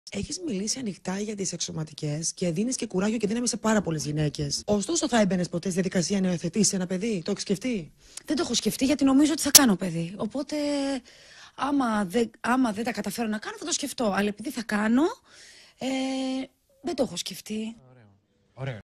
Έχεις μιλήσει ανοιχτά για τις σεξουαλικές και δίνεις και κουράγιο και δύναμη σε πάρα πολλές γυναίκες. Ωστόσο, θα έμπαινες ποτέ στη διαδικασία να υιοθετήσεις ένα παιδί? Το έχεις σκεφτεί? Δεν το έχω σκεφτεί γιατί νομίζω ότι θα κάνω παιδί. Οπότε, άμα δεν τα καταφέρω να κάνω, θα το σκεφτώ. Αλλά επειδή θα κάνω, δεν το έχω σκεφτεί. Ωραίο.